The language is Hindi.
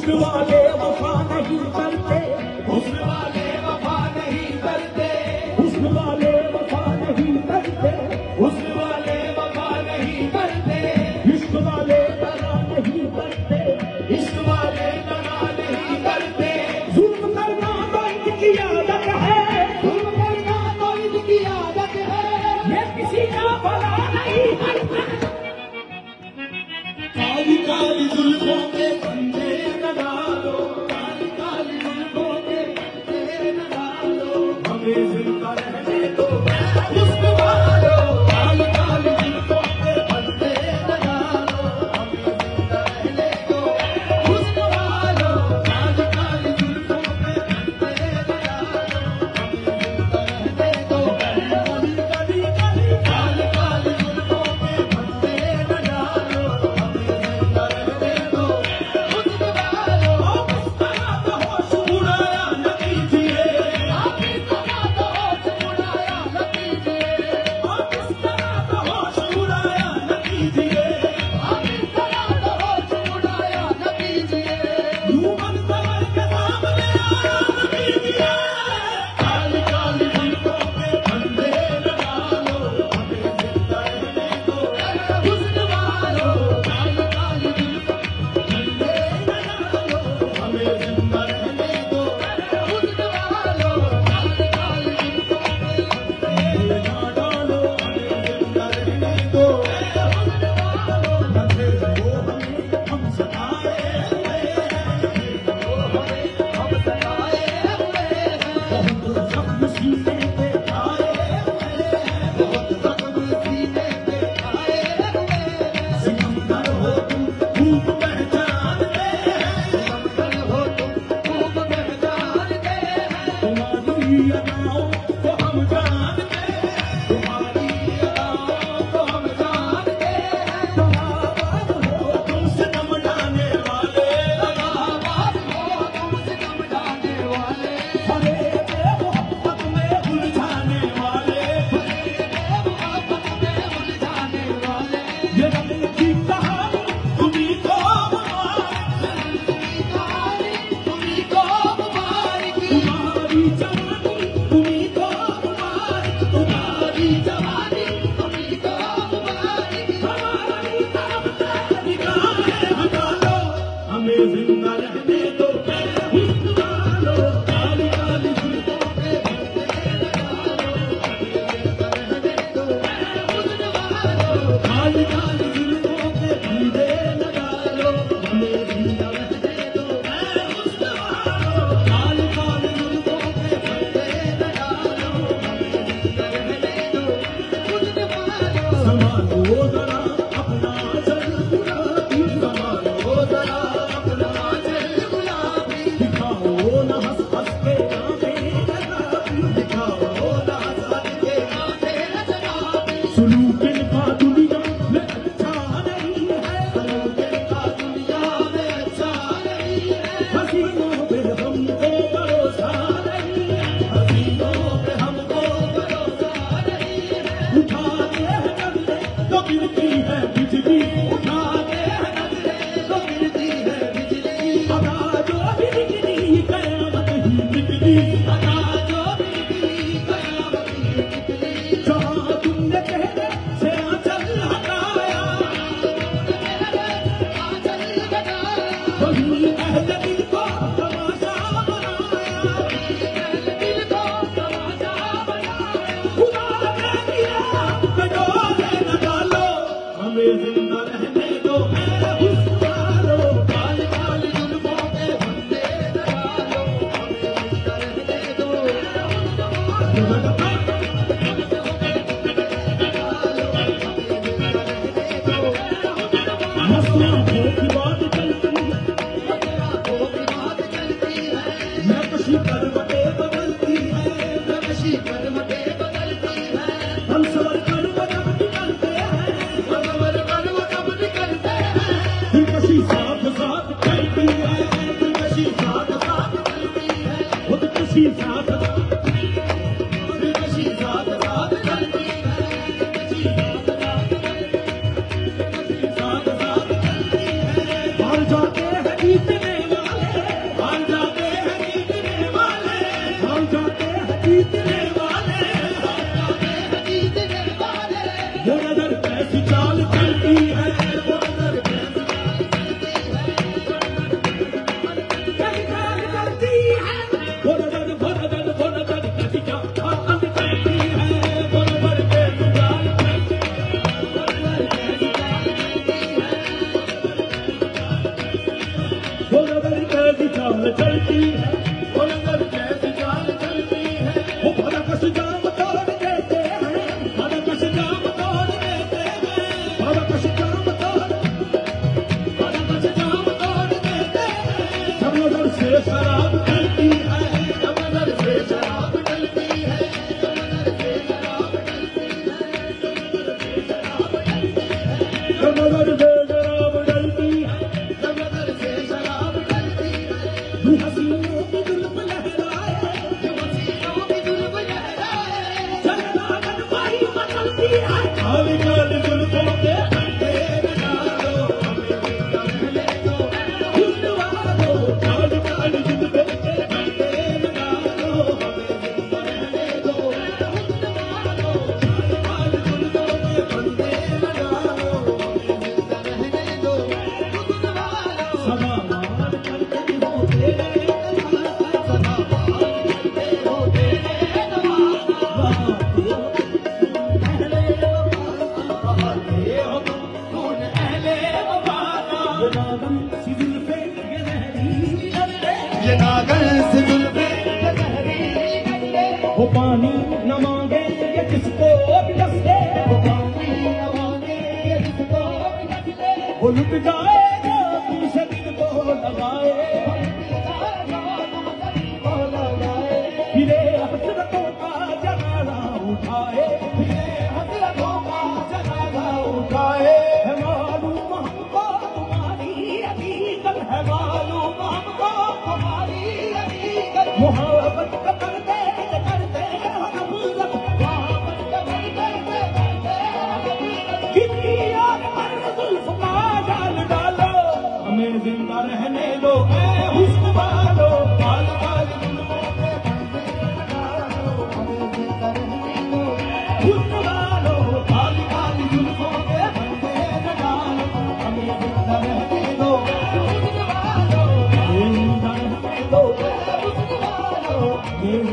हुस्न वाले वफा नहीं करते, हुस्न वाले वफा नहीं करते, हुस्न वाले वफा नहीं करते, हुस्न वाले वफा नहीं करते, इश्क वाले तना नहीं करते, इश्क वाले तना नहीं करते। जुल्म करना तो इनकी आदत है, जुल्म करना तो इनकी आदत है, ये किसी का भला नहीं करते। काली काली जुल्फों के फंदे न डालो, काली काली जुल्फों के फंदे न डालो, हमें जिंदा रहने दो हुस्न वालो, काली काली जुल्फों के फंदे न डालो, हमें जिंदा रहने दो हुस्न वालो, काली काली जुल्फों के फंदे न डालो, हमें जिंदा रहने दो। काली काली काली काली काली जुल्फों के फंदे न डालो, हमें जिंदा रहने दो हुस्न वालो। आप इस तरह का होश उड़ाया न कीजिए, आप इस तरह का होश उड़ाया न कीजिए, आप इस तरह का होश उड़ाया न कीजिए, आप इस तरह का होश उड़ाया न कीजिए, यूं मन संवर के सामने आया न कीजिए। काली काली जुल्फों के फंदे न डालो, हमें जिंदा रहने दो हुस्न वालो, काली काली जुल्फों के फंदे न डालो, हमें जिंदा रहने दो हुस्न वालो, काली काली जुल्फों के फंदे न डालो, हमें जिंदा रहने दो हुस्न वालो। नजरे वो हमें हम सताए हुए हैं, वो हमें हम सताए हुए हैं, बहुत जख्म सीने पे खाए हुए हैं, बहुत जख्म सीने पे खाए हुए हैं। सिकंदर हो तुम खूब पहचानते हैं, सिकंदर हो तुम खूब पहचानते हैं, तुम्हारी अदाओं को हम जानते हैं, तुम्हारी अदाओं को हम जानते हैं। लगाबाद हो तुम सितम ढाने वाले, लगाबाद हो तुम सितम ढाने वाले, हरे बेवफात में उलझाने वाले, हरे बेवफात में उलझाने वाले। ये रंग की कहानी तुम्हीं को मुबारक, ये रंग की कहानी तुम्हीं को मुबारक, तुम्हारी जवानी तुम्हीं को मुबारक, तुम्हारी जवानी तुम्हीं को मुबारक। हमारी तरफ से निगाहें हटा लो, हमें जिंदा रहने दो हुस्न वालो, काली काली जुल्फों के फंदे न डालो, हमें जिंदा रहने दो हुस्न वालो, काली काली जुल्फों के फंदे न डालो, हमें जिंदा रहने दो हुस्न वालो, काली काली जुल्फों के फंदे न डालो, हमें जिंदा रहने दो हुस्न वालो। संभालो जरा अपना चल गुलाबी, संभालो जरा अपना चल गुलाबी, दिखाओ न हंस हंस के आंखें लगाबी, दिखाओ न हंस हंस के आंखें लगाबी। सुलूक इनका दुनिया में अच्छा नहीं है, सुलूक इनका दुनिया में अच्छा नहीं है, हसीनों पे हमको भरोसा नहीं है, हसीनों पे हमको भरोसा नहीं है। उठाते हैं नजरे तो गिरती है बिजली, उठाते हैं नजरे तो गिरती है बिजली, अदा जो भी निकली कयामत ही निकली, अदा जो भी निकली कयामत ही निकली। जहाँ तुमने चेहरे से आंचल हटाया, आंचल हटाया, वहीं अहले दिल को तमाशा बनाया, अहले दिल को तमाशा बनाया। खुदा ने दिया कटोरे न डालो, हमें जिंदा रहने दो हुस्न वालो, काली काली जुल्फों के फंदे न डालो, हमें जिंदा रहने दो हुस्न वालो। मसलाहों की बात चलती है, मसलाहों की बात चलती है, नक्शी करवटें बदलती है, नक्शी करवटें बदलती है, हम सवर करवट अब निकलते हैं, हम सवर करवट अब निकलते हैं। दिलकशी साथ साथ चलती है, दिलकशी साथ साथ चलती है, वो दिलकशी साथ दिलकशी साथ साथ चलती है, दिलकशी साथ साथ दिलकशी साथ साथ चलती है। और जाते हैं जीतने वाले चाल चलती है, वो लंगर जैसी चाल चलती है, वो भड़कस जाम तोड़ देते हैं, भड़कस जाम तोड़ देते हैं, भड़कस जाम तोड़ देते हैं। जब नजर से शराब डलती है, जब नजर से शराब डलती है, जब नजर से शराब डलती है, जब नजर से शराब डलती है, जब नजर से शराब डलती है, यूं हसीनों की जुल्फ लहराए, यूं हसीनों की जुल्फ लहराए, जगदागन माही मचलती है, काली काली जुल्फों के फंदे लगा दो, हमें जिंदा रहने दो, हुस्न वालों, काली काली जुल्फों के फंदे लगा दो, हमें जिंदा रहने दो, हुस्न वालों, काली काली जुल्फों के फंदे लगा दो, हमें जिंदा रहने दो, हुस्न वालों। सदा मार करते हो तेरे नवाज़ा, सदा मार करते हो तेरे नवाज़ा, अहले वफा, बहाते हो तुम कौन अहले वफा। ये नागन सी जुल्फे ये जहरीली गल्ले, ये नागन सी जुल्फे ये जहरीली गल्ले, वो पानी न मांगे ये किसको भी दस दे, वो पानी न मांगे ये किसको भी दस दे, वो लुट जाए जो तुमसे दिल को लगाए, फिरे हसरतों का जनाजा उठाए, फिरे हसरतों का जनाजा उठाए। है मालूम हमको तुम्हारी हकीकत, है मालूम हमको तुम्हारी हकीकत, मोहब्बत का करते करते हो नफरत, मोहब्बत का करते करते हो नफरत, किसी और पर जुल्फ का जाल डालो, हमें जिंदा रहने दो ऐ हुस्न वालों, काल काल जुल्फों के फंदे लगा दो, हमें जिंदा रहने दो, हुस्न वालों, काल काल जुल्फों के फंदे लगा दो, हमें जिंदा रहने दो, हुस्न वालों, हमें जिंदा रहने दो, हुस्न वालों।